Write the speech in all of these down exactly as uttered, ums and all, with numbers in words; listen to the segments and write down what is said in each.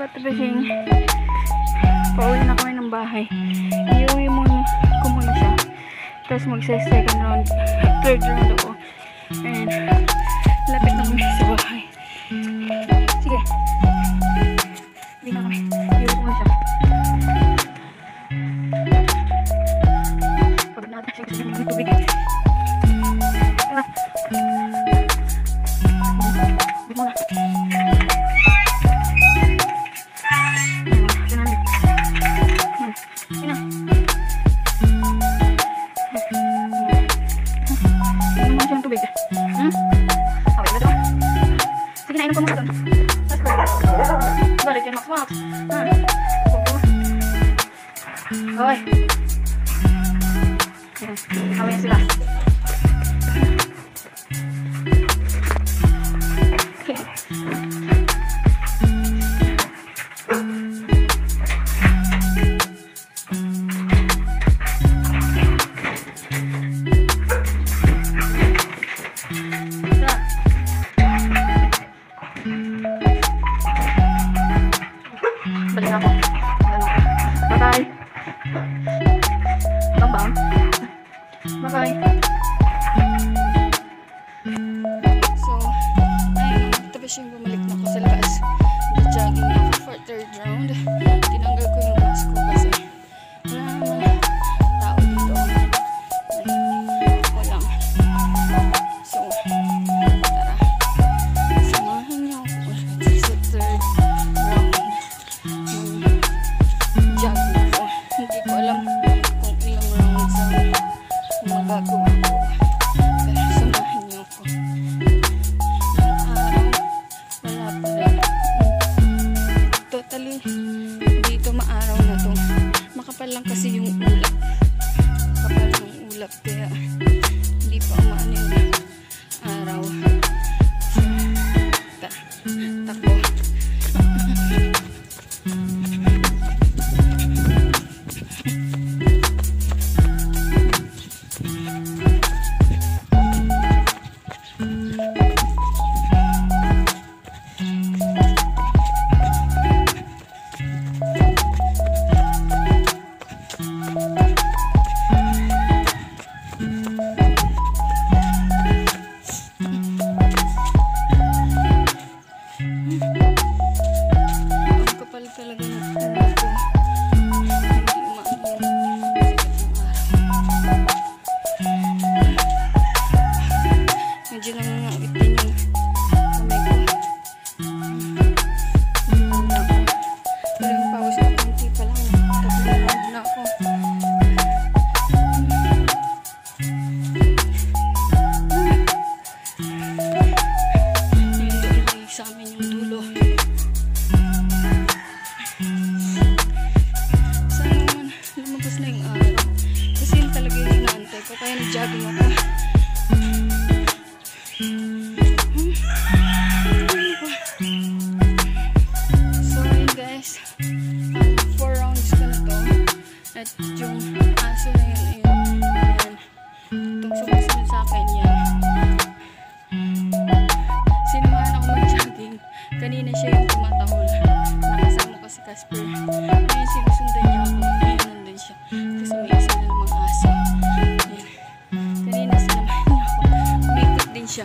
Tapos pauwi na kami ng bahay. Iuwi muna ko muna siya. Tapos magsa-second round, third round ako. And lapit na kami sa bahay. Sige. Hindi na kami. Iuwi ko muna siya. Pagod natin siya kasi may tubig. Tara. Bit muna. Hoy. Kawin sila. Balik ako. Bye-bye. Bye-bye. Bye-bye. So, ayun, tapos yung bumalik na ako sa labas. Nag-jogging na ako for third round. Tinanggal ko yung mask ko kasi wala naman tao dito. Ako lang. So, tara. Samahan niyo ako sa third round. Jogging ko. Hindi ko alam kung ilang rounds ang magagawa ko. Pero samahan niyo ako. Ang araw, wala pa rin. Totally, dito maaraw na to. Makapal lang kasi yung ulap. Makapal ng ulap. Kaya, hindi pa umaano yung araw. So, ta takbo. Kaya nag-jogging ako. So yun guys, um, four rounds ko na to. At yung aso na yun, yun, yan. Itong sumusunod sa akin yan. Sinamahan ako mag-jogging. Kanina siya yung tumatahol. Nakasama ko si Casper. Ngayon sinusundan niya ako. Ngayon nandun siya. Kasi may isa na namang aso. Kanina sinamahan niya ako. Umikot din siya.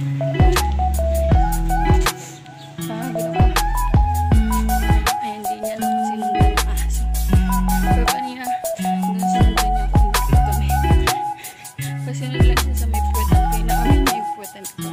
Pagod ako. Ayan, di niya alam kung sinundan ang aso. Pero kanina, doon sinundan niya ako. Umikot kami. Kasi naglang siya sa may puwetan ko. Inaamin niya yung puwetan ko.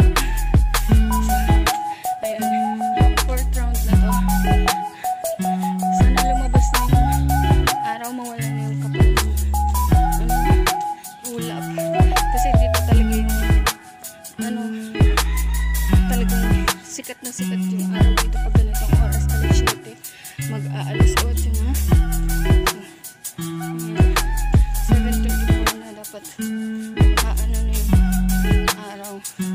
Ayan, fourth round na to. Sana lumabas na yung araw, mawala na yung kapal ng ano, ulap. Kasi dito talaga yung ano, talagang sikat na sikat yung araw dito pag ganitong oras. alas siyete, mag-aalas otso na. So, ayan, seven thirty-four na dapat maano na yung araw.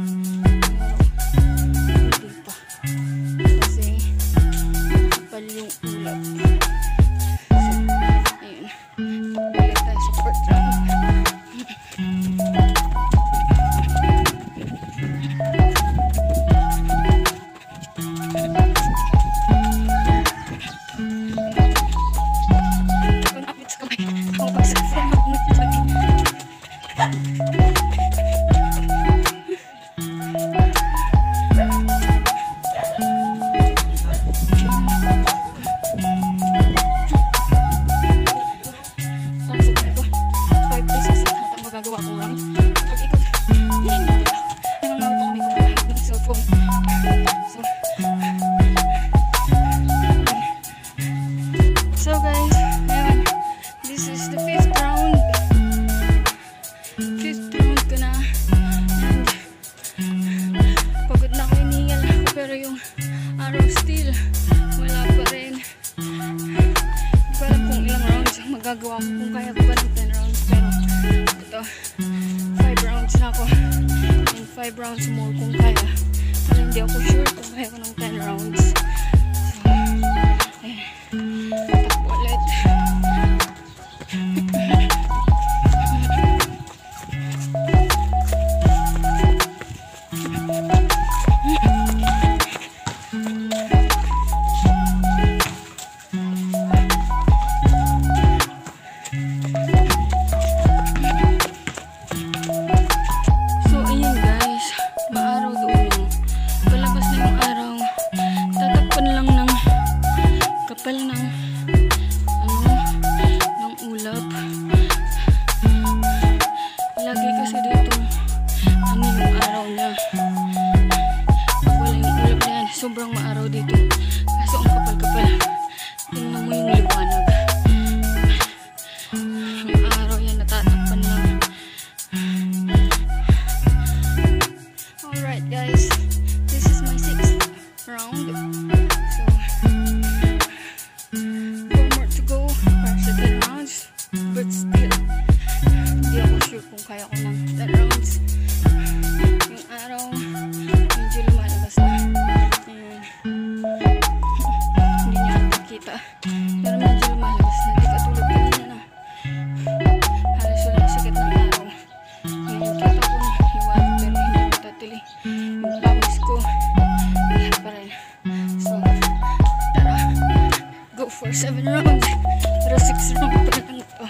Hindi pa. Kasi kapal yung ulap. So, ayun. Balik tayo sa fourth round. araw still wala pa rin. Hindi ko alam kung ilang rounds ang magagawa ko, kung kaya ko ba ng ten rounds, pero ito five rounds na ako and five rounds more kung kaya, pero hindi ako sure kung kaya ko ng ten rounds. So eh, takbo ulit. Kapal ng ano, ng ulap. Lagi kasi dito ano yung araw niya. Pag wala yung ulap na yan, sobrang maaraw dito. Kaso ang kapal-kapal. Tingnan mo yung liwanag. Ang araw yan natatakpan lang. Alright guys, this is my sixth round. So but still hindi ako sure kung kaya ko ng ten rounds. Yung araw medyo lumalabas na. Ayan. Hindi niya nakikita, pero medyo lumalabas na, di katulad kanina na halos walang sakit ng araw. Ngayon kita ko na liwanag pero hindi ko tatili. Yung pawis ko wala pa rin. So tara, go for seven rounds, pero six rounds pa lang ito.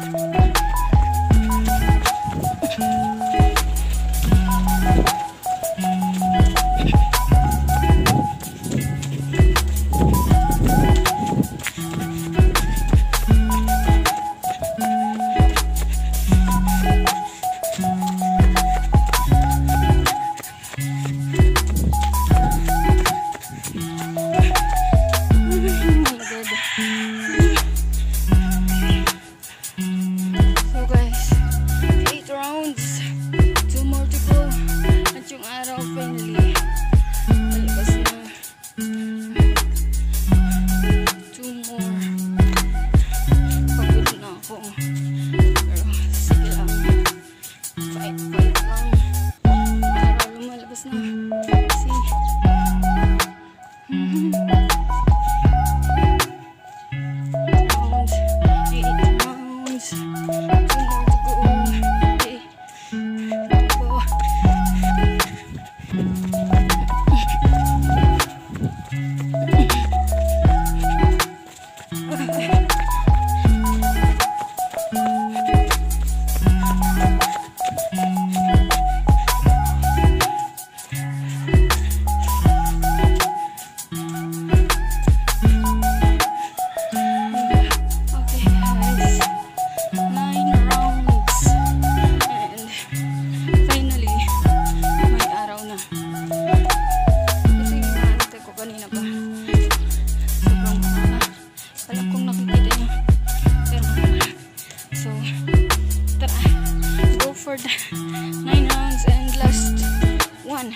For the nine rounds and last one.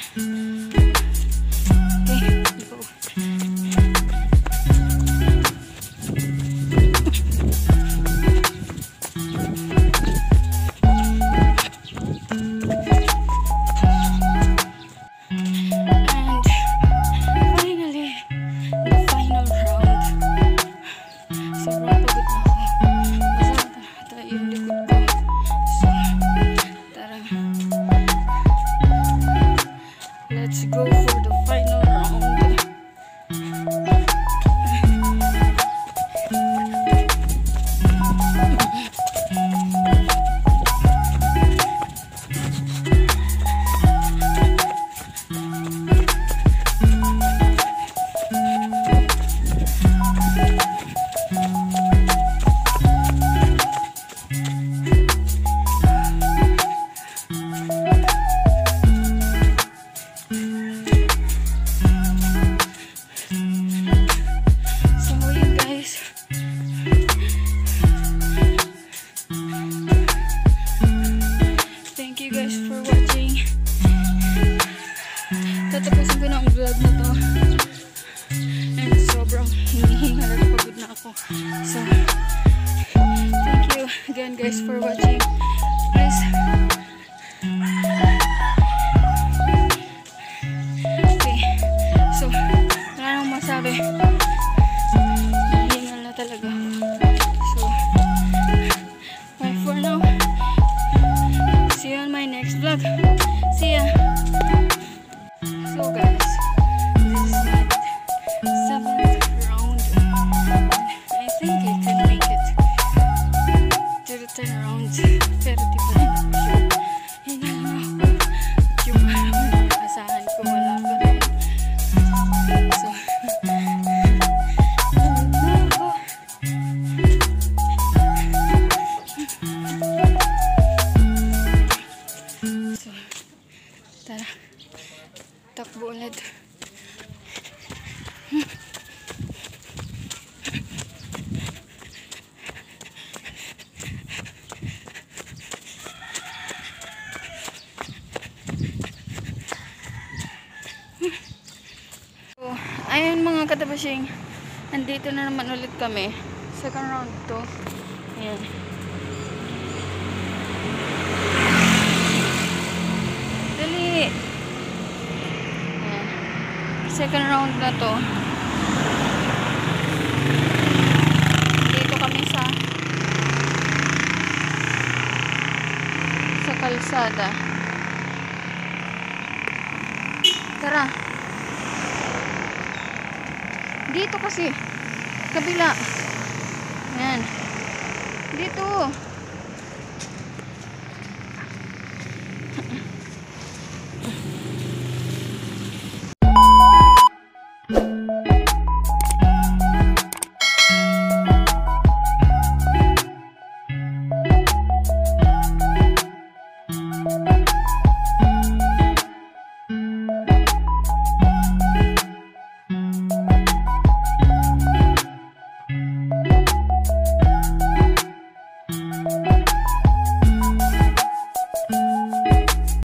Okay, go. And finally, the final round. Sobrang pagod na ako. Masarap na yung likod ko. Let's go for the final round. ako. So, thank you again guys for watching. Please, okay. So, wala nang masabi. Hingal na talaga. So, bye for now. See you on my next vlog. See ya. So guys, this is my seventh round. I think I can make it to the ten rounds. Pero di pa rin ako sure. Hingal na ako. Yung parang asahan ko wala pa rin. So, na ako. So, tara. Takbo ulit. So, ayun mga katabashing, andito na naman ulit kami. Second round to. Ayan. Dali! Ayan. Second round na to. Dito kami sa sa kalsada. Tara. Dito kasi. Kabila. Ayan. Dito.